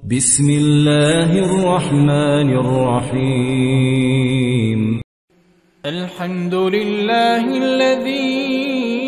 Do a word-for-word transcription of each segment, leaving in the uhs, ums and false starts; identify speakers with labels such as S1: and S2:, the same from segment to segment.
S1: بسم الله الرحمن الرحيم.
S2: الحمد لله الذي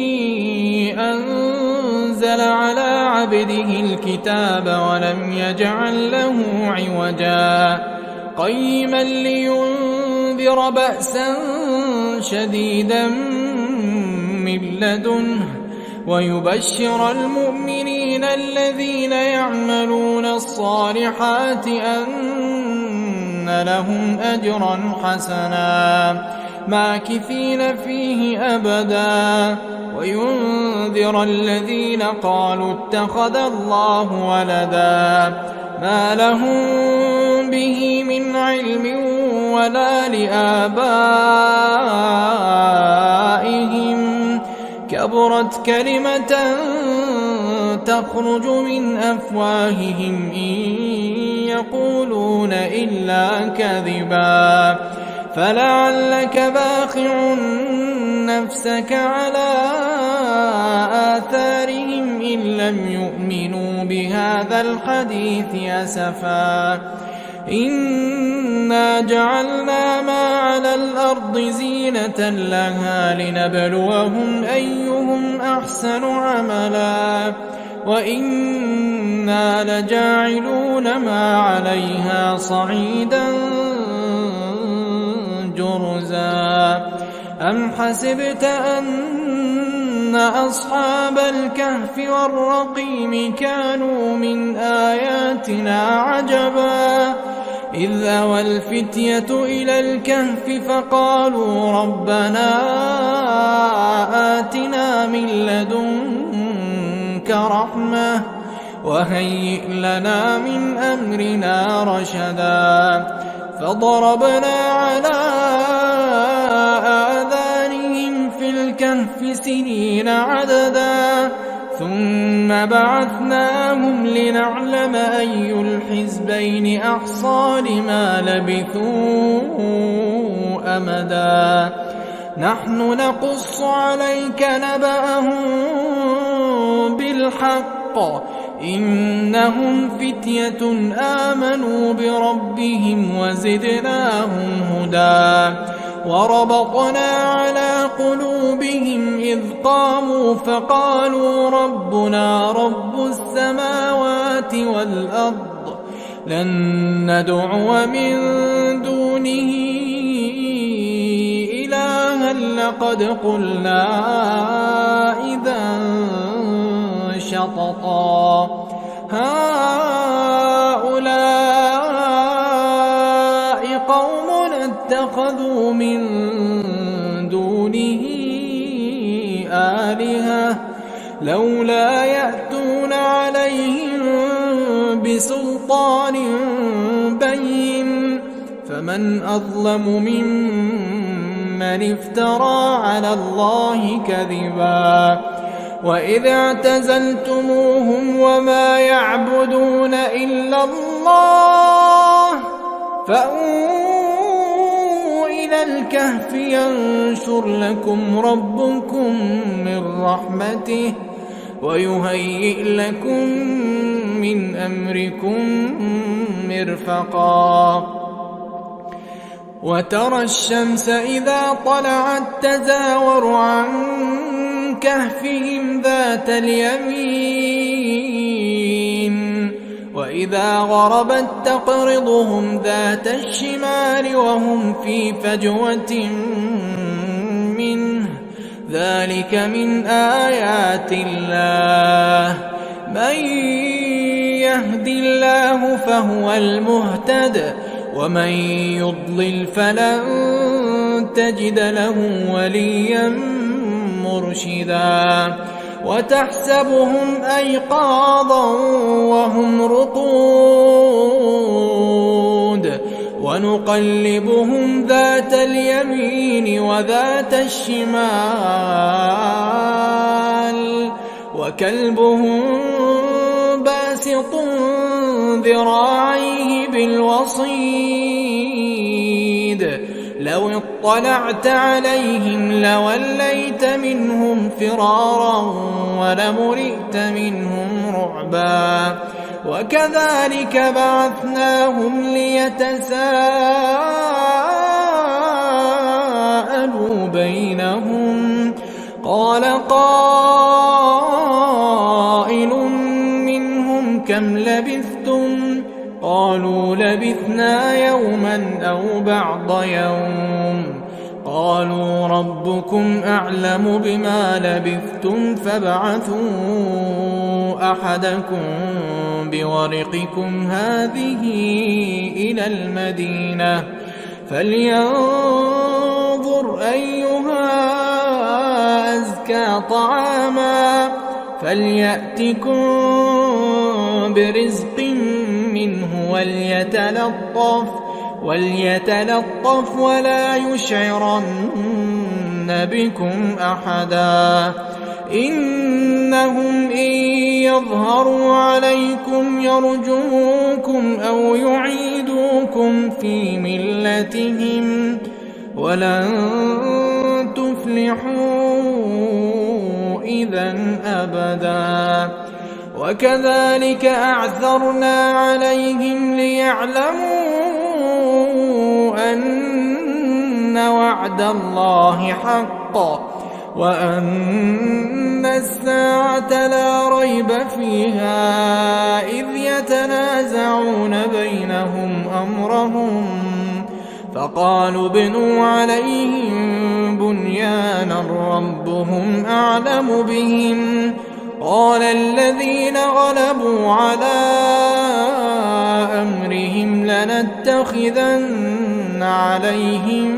S2: أنزل على عبده الكتاب ولم يجعل له عوجا قيما لينذر بأسا شديدا من لدنه ويبشر المؤمنين الذين يعملون الصالحات أن لهم أجرا حسنا ماكثين فيه أبدا وينذر الذين قالوا اتخذ الله ولدا ما لهم به من علم ولا لآبائهم كبرت كلمة تخرج من أفواههم إن يقولون إلا كذبا فلعلك باخع نفسك على آثارهم إن لم يؤمنوا بهذا الحديث أسفا إنا جعلنا ما على الأرض زينة لها لنبلوهم أيهم أحسن عملا وإنا لجاعلون ما عليها صعيدا جرزا أم حسبت أن أصحاب الكهف والرقيم كانوا من آياتنا عجبا إذ أوى الفتية إلى الكهف فقالوا ربنا آتنا من لدنك رحمة وهيئ لنا من أمرنا رشدا فضربنا على آذانهم في الكهف سنين عددا ثم بعثناهم لنعلم أي الحزبين أحصى لما لبثوا أمدا نحن نقص عليك نبأهم بالحق إنهم فتية آمنوا بربهم وزدناهم هدى وربطنا على قلوبهم إذ قاموا فقالوا ربنا رب السماوات والأرض لن ندعو من دونه إلها لقد قلنا إذا شططا هؤلاء قوم اتخذوا من دونه آلهة لولا يأتون عليهم بسلطان بين فمن أظلم ممن افترى على الله كذبا وإذ اعتزلتموهم وما يعبدون إلا الله فأووا إلى الكهف ينشر لكم ربكم من رحمته ويهيئ لكم من أمركم مرفقا وترى الشمس إذا طلعت تزاور عن كهفهم ذات اليمين وإذا غربت تقرضهم ذات الشمال وهم في فجوة منه ذلك من آيات الله من يهد الله فهو المهتد ومن يضلل فلن تجد له وليا مرشدا وتحسبهم أيقاظا وهم رقود ونقلبهم ذات اليمين وذات الشمال وكلبهم باسط ذراعيه بالوصيد لو اطلعت عليهم لوليت منهم فرارا ولملئت منهم رعبا وكذلك بعثناهم ليتساءلوا بينهم قال قائل منهم كم لبثتم قالوا لبثنا يوما أو بعض يوم قالوا ربكم أعلم بما لبثتم فابعثوا أحدكم بورقكم هذه إلى المدينة فلينظر أيها أزكى طعاما فليأتكم برزق منه وليتلطف وليتلطف ولا يشعرن بكم أحدا إنهم إن يظهروا عليكم يرجموكم أو يعيدوكم في ملتهم ولن تفلحوا إذا أبدا وكذلك أعثرنا عليهم ليعلموا أن وعد الله حق وأن الساعة لا ريب فيها إذ يتنازعون بينهم أمرهم فقالوا ابنوا عليهم بنيانا ربهم أعلم بهم قال الذين غلبوا على أمرهم لنتخذن عليهم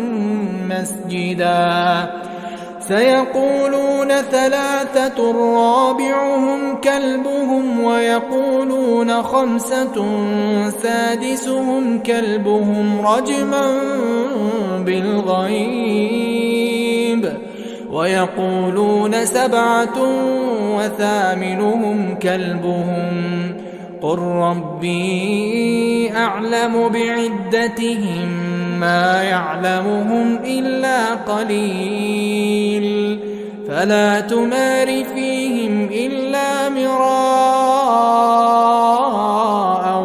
S2: مسجدا سيقولون ثلاثة رابعهم كلبهم ويقولون خمسة سادسهم كلبهم رجما بالغيب ويقولون سبعة وثامنهم كلبهم قل ربي أعلم بعدتهم ما يعلمهم إلا قليل فلا تمار فيهم إلا مراء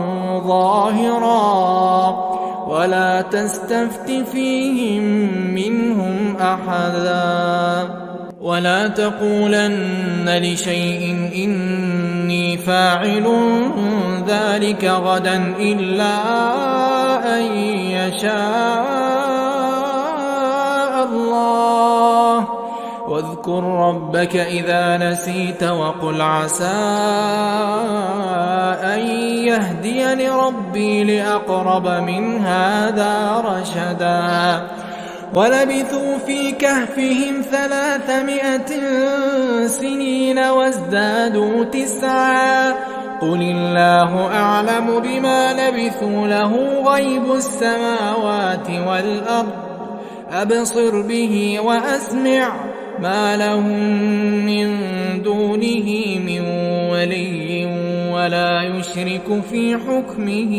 S2: ظاهرا ولا تستفت فيهم منهم أحدا ولا تقولن لشيء إني فاعل ذلك غدا إلا أن يشاء الله واذكر ربك إذا نسيت وقل عسى أن يهديني ربي لأقرب من هذا رشدا ولبثوا في كهفهم ثلاثمائة سنين وازدادوا تسعا قل الله أعلم بما لبثوا له غيب السماوات والأرض أبصر به وأسمع ما لهم من دونه من ولي ولا يشرك في حكمه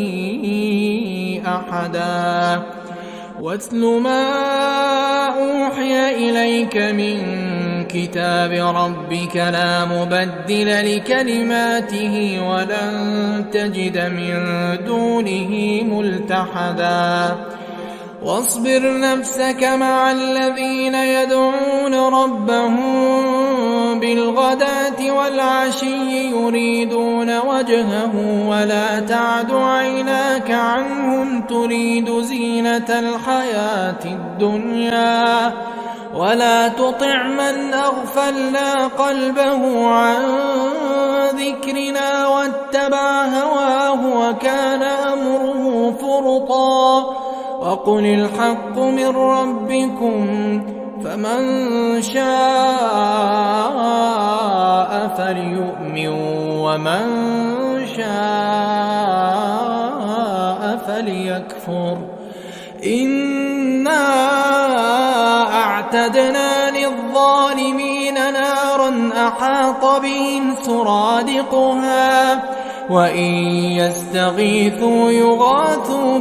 S2: أحدا واتل ما أوحي إليك من كتاب ربك لا مبدل لكلماته ولن تجد من دونه ملتحدا واصبر نفسك مع الذين يدعون ربهم بالغداة والعشي يريدون وجهه ولا تعد عيناك عنهم تريد زينة الحياة الدنيا ولا تطع من أغفلنا قلبه عن ذكرنا واتبع هواه وكان أمره فرطا وقل الحق من ربكم فمن شاء فليؤمن ومن شاء فليكفر إنا أعتدنا للظالمين نارا أحاط بهم سرادقها وإن يستغيثوا يغاثوا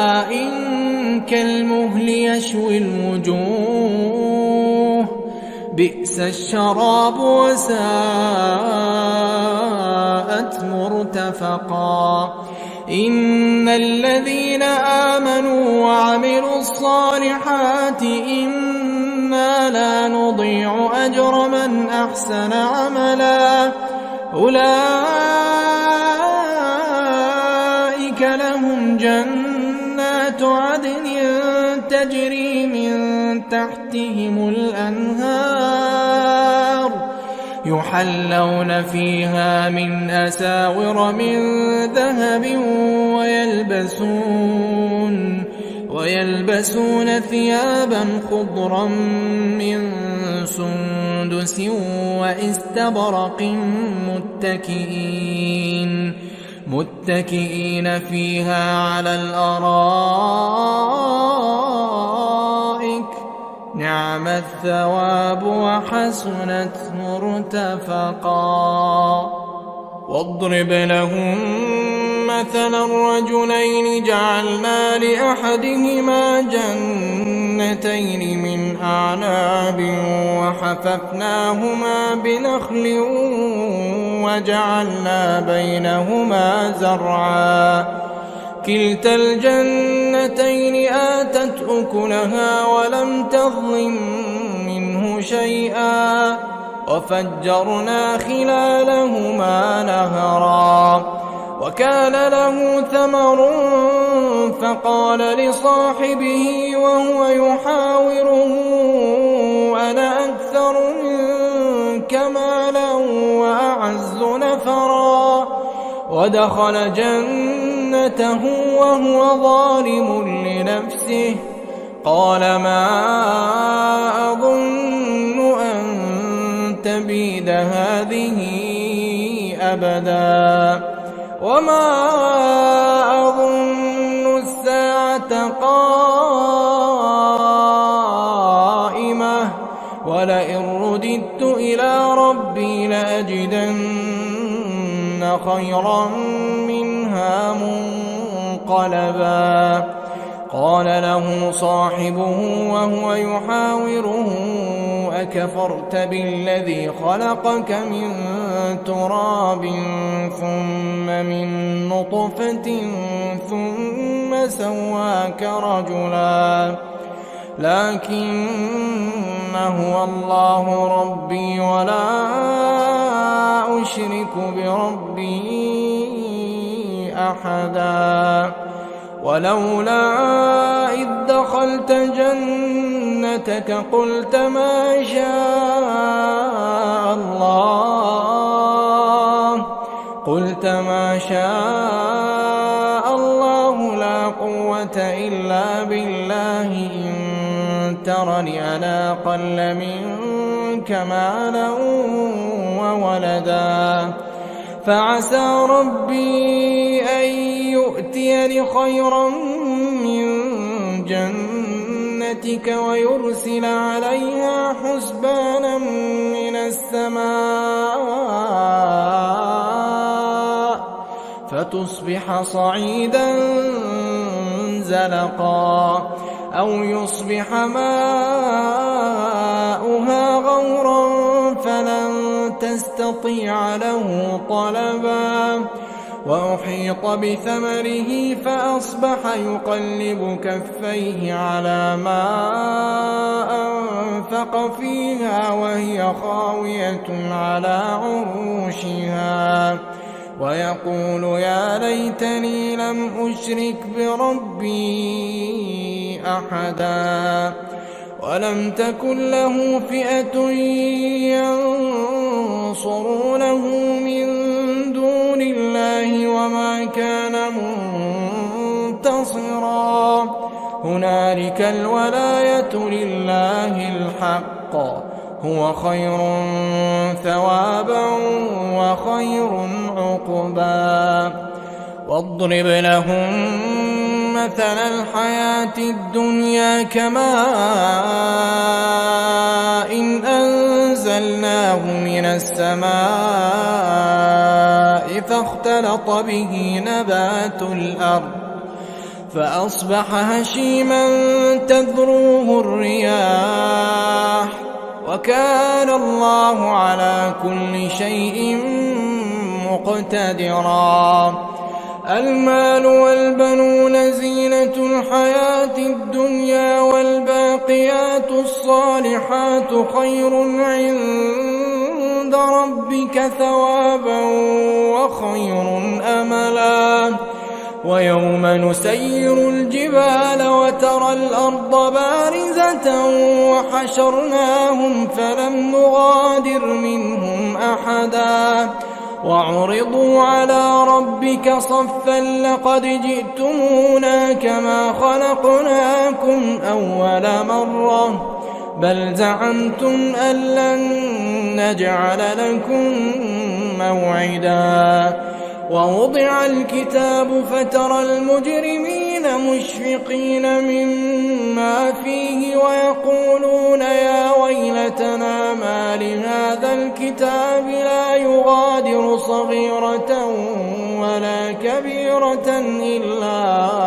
S2: بماء كالمهل يشوي الوجوه بئس الشراب وساءت مرتفقا. إن الذين آمنوا وعملوا الصالحات إنا لا نضيع أجر من أحسن عملا أولئك لهم جنات عدن تجري من تحتهم الأنهار يحلون فيها من أساور من ذهب ويلبسون ويلبسون ثيابا خضرا من سندس واستبرق متكئين متكئين فيها على الأرائك نعم الثواب وحسنت مرتفقا. واضرب لهم مثلا الرجلين جعلنا لأحدهما جنتين من أعناب وحففناهما بنخل وجعلنا بينهما زرعا كلتا الجنتين آتت أكلها ولم تظلم منه شيئا وفجرنا خلالهما نهرا وكان له ثمر فقال لصاحبه وهو يحاوره أنا أكثر منك مالا وأعز نفرا ودخل جنته وهو ظالم لنفسه قال ما أظن أن تبيد هذه أبدا وما أظن الساعة قائمة ولئن رددت إلى ربي لأجدن خيرا منها منقلبا. قال له صاحبه وهو يحاوره أكفرت بالذي خلقك من تراب ثم من نطفة ثم سواك رجلا لكن هو الله ربي ولا أشرك بربي أحدا. ولولا إذ دخلت جنتك قلت ما شاء الله قلت ما شاء الله لا قوة إلا بالله إن ترني أنا أقل منك مالا وولدا فعسى ربي أن يؤتيني خيرا من جنتك ويرسل عليها حسبانا من السماء فتصبح صعيدا زلقا أو يصبح ماؤها غورا فلن تستطيع له طلبا. وأحيط بثمره فأصبح يقلب كفيه على ما أنفق فيها وهي خاوية على عروشها ويقول يا ليتني لم أشرك بربي أحدا. ولم تكن له فئة ينصرونه من دون الله وما كان منتصرا. هنالك الولاية لله الحق هو خير ثوابا وخير عقبا. واضرب لهم مثل الحياة الدنيا كماء إن أنزلناه من السماء فاختلط به نبات الأرض فأصبح هشيما تذروه الرياح وكان الله على كل شيء مقتدرا. المال والبنون زينة الحياة الدنيا والباقيات الصالحات خير عند ربك ثوابا وخير أملا. ويوم نسير الجبال وترى الأرض بارزة وحشرناهم فلم نغادر منهم أحدا وعرضوا على ربك صفا لقد جئتمونا كما خلقناكم أول مرة بل زعمتم أن لن نجعل لكم موعدا. ووضع الكتاب فترى المجرمين مشفقين مما فيه ويقولون يا ويلتنا ما لهذا الكتاب لا يغادر صغيرة ولا كبيرة إلا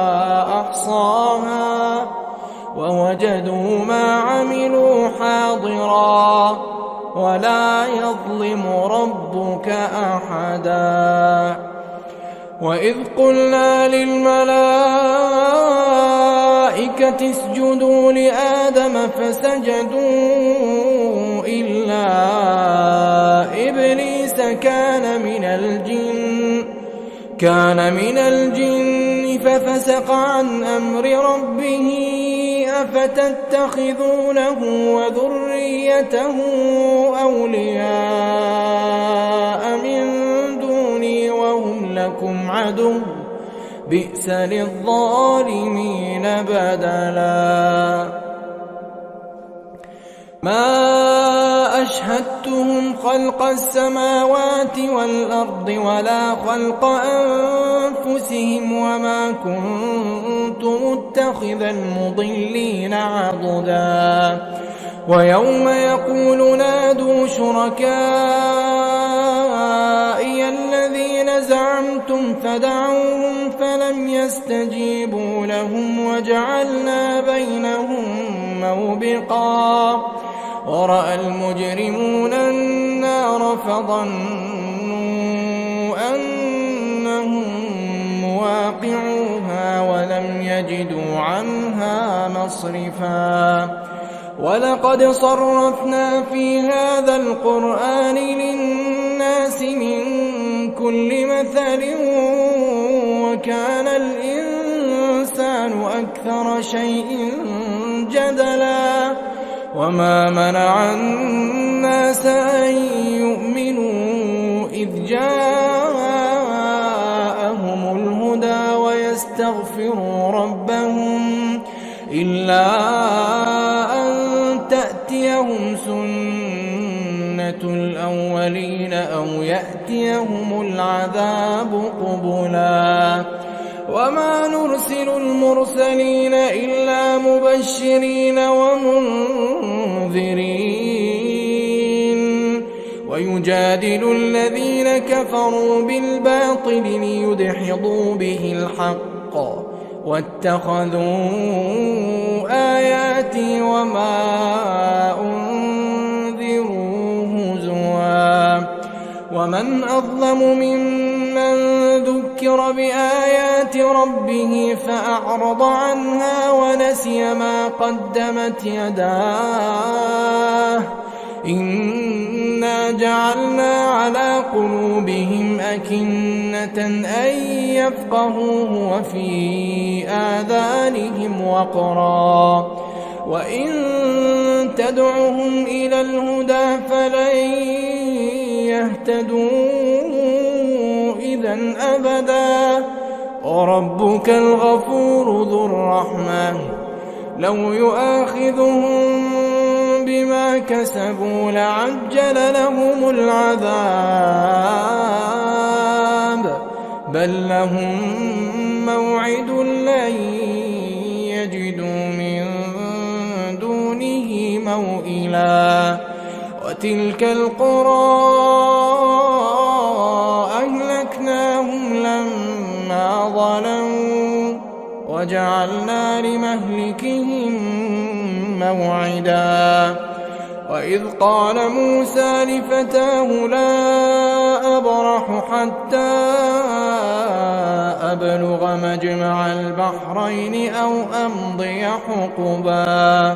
S2: أحصاها ووجدوا ما عملوا حاضرا ولا يظلم ربك أحدا. وإذ قلنا للملائكة اسجدوا لآدم فسجدوا إلا إبليس كان من الجن كان من الجن ففسق عن أمر ربه أفتتخذونه وذريته أولياء من دوني وهم لكم عدو بئس للظالمين بدلا. ما أشهدتهم خلق السماوات والأرض ولا خلق أنفسهم وما كنت متخذ المضلين عضدا. ويوم يقول نادوا شركائي الذين زعمتم فدعوهم فلم يستجيبوا لهم وجعلنا بينهم موبقا. ورأى المجرمون النار فظنوا أنهم مواقعوها ولم يجدوا عنها مصرفا. ولقد صرفنا في هذا القرآن للناس من كل مثل وكان الإنسان أكثر شيء جدلا. وما منع الناس أن يؤمنوا إذ جاءهم الهدى ويستغفروا ربهم إلا أن تأتيهم سنة الأولين أو يأتيهم العذاب قبلا. وما نرسل المرسلين إلا مبشرين ومنذرين ويجادل الذين كفروا بالباطل ليدحضوا به الحق واتخذوا آياتي وما أنذروا هزوا. ومن أظلم ممن ذكر بآيات ربه فأعرض عنها ونسي ما قدمت يداه إنا جعلنا على قلوبهم أكنة أن يفقهوه وفي آذانهم وقرا وإن تدعهم إلى الهدى فلن يهتدوا إذا أبدا. وربك الغفور ذو الرحمة لو يؤاخذهم بما كسبوا لعجل لهم العذاب بل لهم موعد لن يجدوا من دونه موئلا. وتلك القرى أهلكناهم لما ظلموا وجعلنا لمهلكهم موعدا. وإذ قال موسى لفتاه لا أبرح حتى أبلغ مجمع البحرين أو أمضي حقبا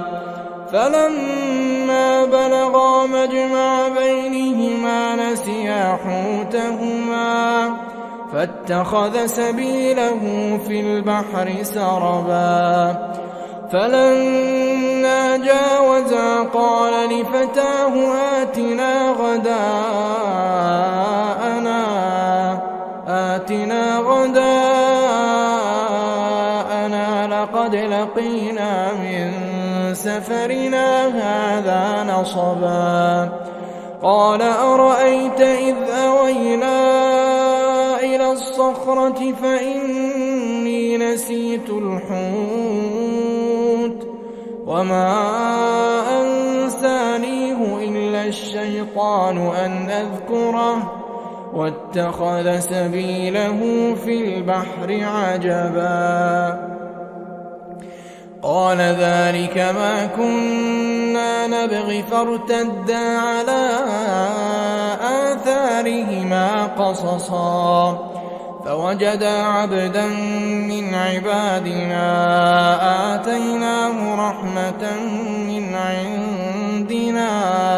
S2: فلما بلغا مجمع بينهما نسيا حوتهما فاتخذ سبيله في البحر سربا فلما جاوزا قال لفتاه آتنا غداءنا آتنا غداءنا لقد لقينا من سفرنا هذا نصبا قال أرأيت إذ أوينا إلى الصخرة فإني نسيت الحوت وما أنسانيه إلا الشيطان أن أذكره واتخذ سبيله في البحر عجبا قال ذلك ما كنا نبغي فارتدا على آثارهما قصصا فوجدا عبدا من عبادنا آتيناه رحمة من عندنا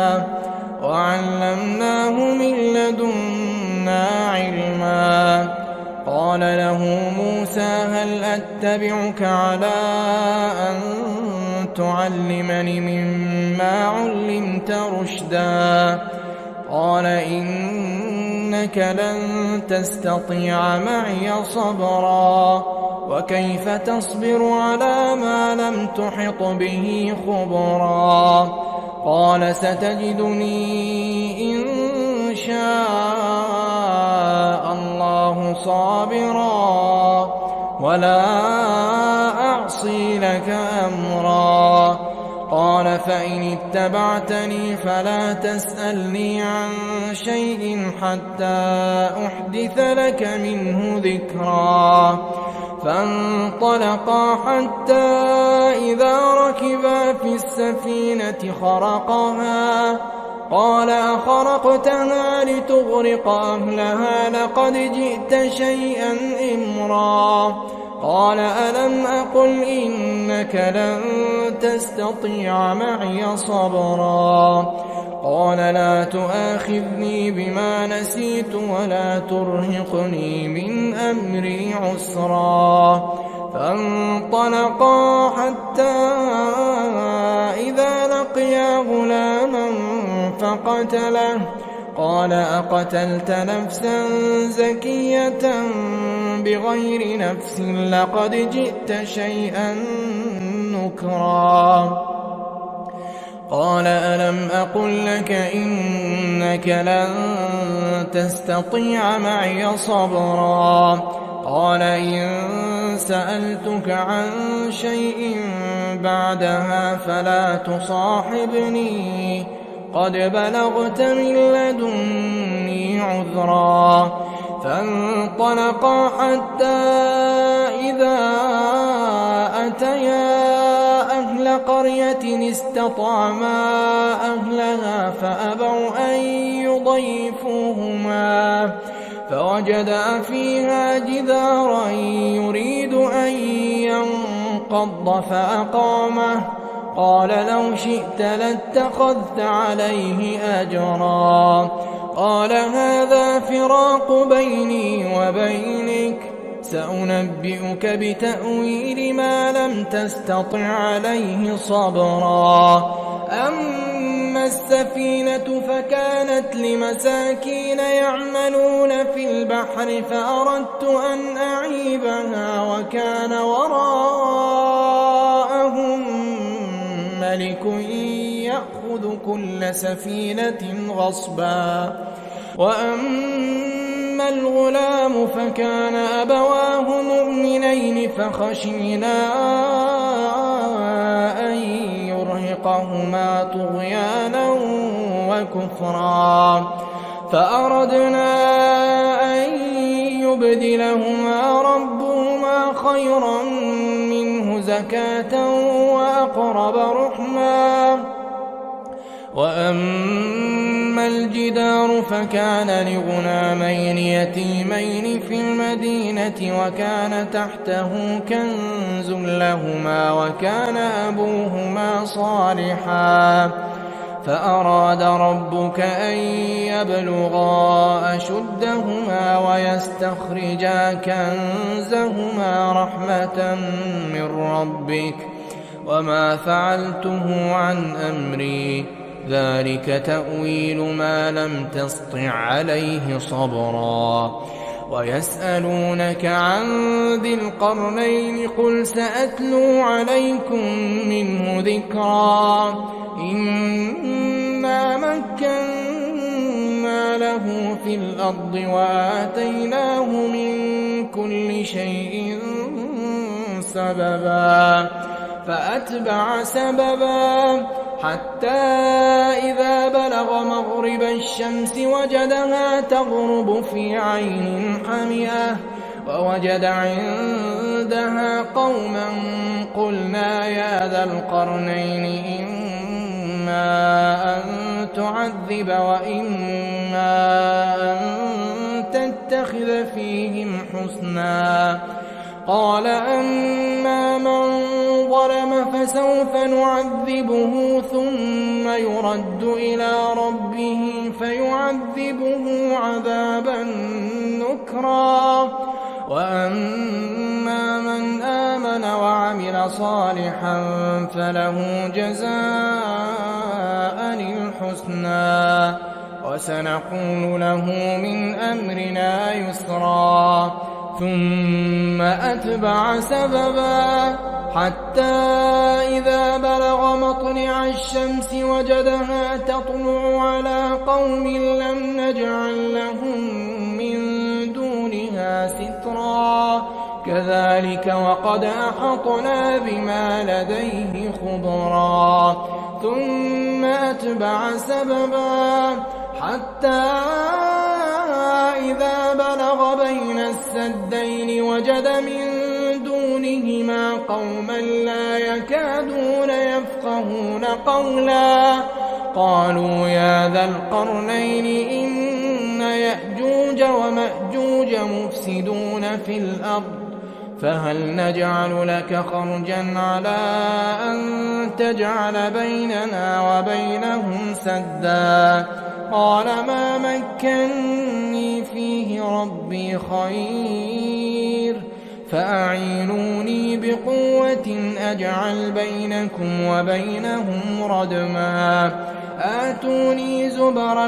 S2: وعلمناه من لدنا علما قال له موسى هل أتبعك على أن تعلمني مما علمت رشدا قال إنك لن تستطيع معي صبرا وكيف تصبر على ما لم تحط به خبرا قال ستجدني إن شاء الله صابرا ولا أعصي لك أمرا قال فإن اتبعتني فلا تسألني عن شيء حتى أحدث لك منه ذكرا فانطلقا حتى إذا ركبا في السفينة خرقها قال أخرقتها لتغرق أهلها لقد جئت شيئا إمرا قال ألم أقل إنك لن تستطيع معي صبرا قال لا تؤاخذني بما نسيت ولا ترهقني من أمري عسرا فانطلقا حتى إذا لقيا غلاما فقتله قال أقتلت نفسا زكية بغير نفس لقد جئت شيئا نكرا قال ألم أقل لك إنك لن تستطيع معي صبرا قال إن سألتك عن شيء بعدها فلا تصاحبني قد بلغت من لدني عذرا فانطلقا حتى إذا أتيا أهل قرية استطعما أهلها فأبوا أن يضيفوهما فوجدا فيها جدارا يريد أن ينقض فأقامه قال لو شئت لاتخذت عليه أجرا قال هذا فراق بيني وبينك سأنبئك بتأويل ما لم تستطع عليه صبرا أما السفينة فكانت لمساكين يعملون في البحر فأردت أن أعيبها وكان وراءهم ملك يأخذ كل سفينة غصبا وأما الغلام فكان أبواه مؤمنين فخشينا أن يرهقهما طغيانا وكفرا فأردنا أن يبدلهما ربهما خيرا منه زكاة وأقرب رحما وأما الجدار فكان لغلامين يتيمين في المدينة وكان تحته كنز لهما وكان أبوهما صالحا فأراد ربك أن يبلغا أشدهما ويستخرجا كنزهما رحمة من ربك وما فعلته عن أمري ذلك تأويل ما لم تسطع عليه صبرا ويسألونك عن ذي القرنين قل سأتلو عليكم منه ذكرا إنا مكنا له في الأرض وآتيناه من كل شيء سببا فأتبع سببا حتى إذا بلغ مغرب الشمس وجدها تغرب في عين حمئة ووجد عندها قوما قلنا يا ذا القرنين إما أن تعذب وإما أن تتخذ فيهم حسنا قال أما من ظلم فسوف نعذبه ثم يرد إلى ربه فيعذبه عذابا نكرا وأما من آمن وعمل صالحا فله جزاء الحسنى وسنقول له من أمرنا يسرا ثم أتبع سببا حتى إذا بلغ مطلع الشمس وجدها تطلع على قوم لم نجعل لهم من دونها سترا كذلك وقد أحطنا بما لديه خبرا ثم أتبع سببا حتى إذا بلغ بين السدين وجد من دونهما قوما لا يكادون يفقهون قولا قالوا يا ذا القرنين إن يأجوج ومأجوج مفسدون في الأرض فهل نجعل لك خرجا على أن تجعل بيننا وبينهم سدا قال ما مكني فيه ربي خير فأعينوني بقوة أجعل بينكم وبينهم ردما آتوني زبر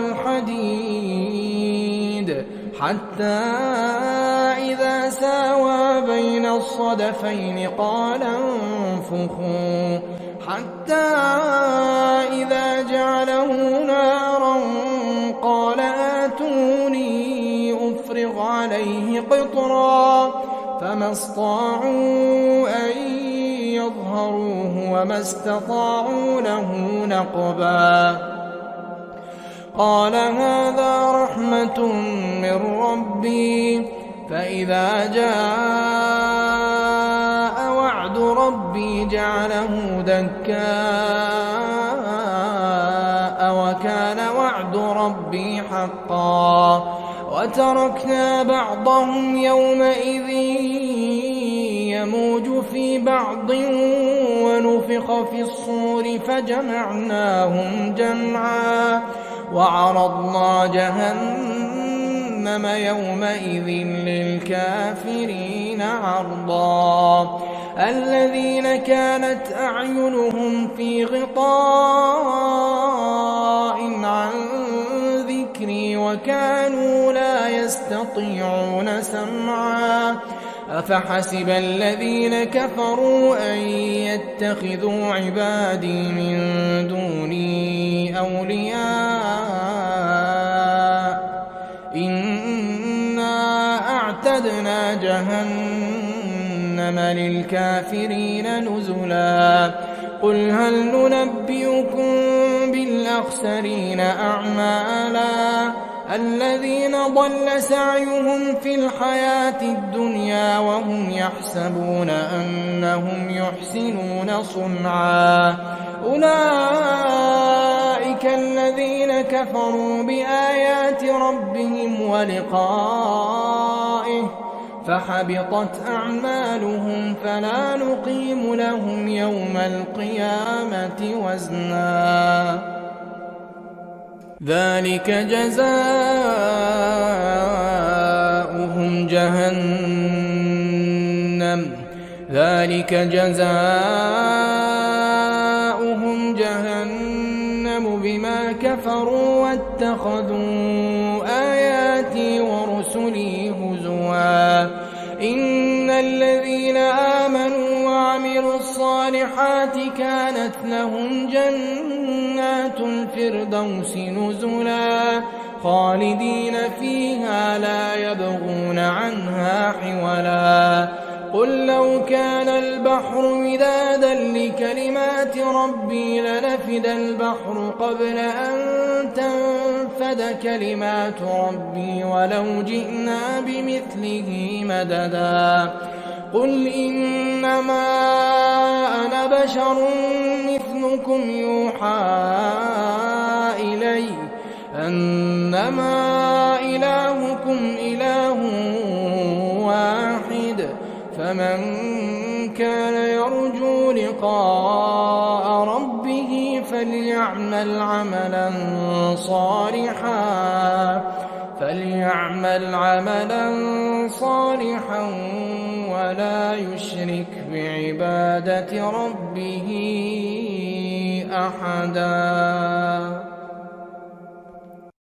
S2: الحديد حتى إذا ساوى بين الصدفين قال انفخوا حتى إذا جعله نارا قال آتوني أفرغ عليه قطرا فما استطاعوا أن يظهروه وما استطاعوا له نقبا قال هذا رحمة من ربي فإذا جاء وعد ربي جعله دكاء وكان وعد ربي حقا وتركنا بعضهم يومئذ يموج في بعض ونفخ في الصور فجمعناهم جمعا وعرضنا جهنم يومئذ للكافرين عرضا الذين كانت أعينهم في غطاء عن ذكري وكانوا لا يستطيعون سمعا أفحسب الذين كفروا أن يتخذوا عبادي من دوني أولياء إنا أعتدنا جهنم للكافرين نزلا قل هل ننبئكم بالأخسرين أعمالا الذين ضل سعيهم في الحياة الدنيا وهم يحسبون أنهم يحسنون صنعا أولئك أولئك الذين كفروا بآيات ربهم ولقائه فحبطت أعمالهم فلا نقيم لهم يوم القيامة وزنا ذلك جزاؤهم جهنم ذلك جزاؤهم جهنم بما كفروا واتخذوا آياتي ورسلي هزوا إن الذين آمنوا وعملوا الصالحات كانت لهم جنات الفردوس نزلا خالدين فيها لا يبغون عنها حولا قل لو كان البحر مدادا لكلمات ربي لنفد البحر قبل أن تنفد كلمات ربي ولو جئنا بمثله مددا قل إنما أنا بشر مثلكم يوحى إلي أنما إلهكم إله واحد فمن كان يرجو لقاء ربه فليعمل عملا صالحا فليعمل عملا صالحا ولا يشرك بعبادة ربه أحدا.